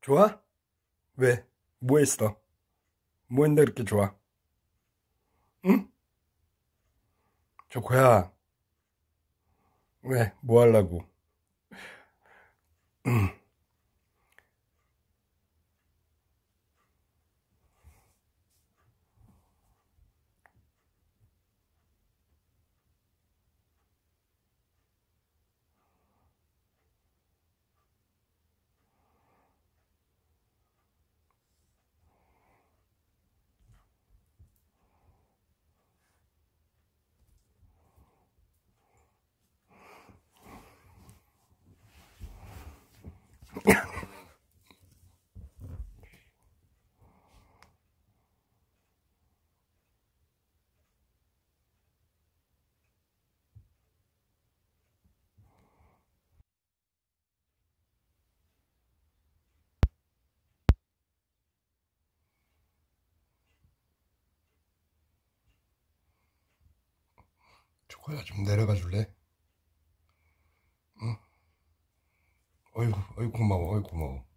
좋아? 왜? 뭐 했어? 뭐 했는데 그렇게 좋아? 응? 조코야, 왜? 뭐 하려고? 조코야, 좀 내려가 줄래? 응? 어이구, 어이구, 고마워, 어이구, 고마워.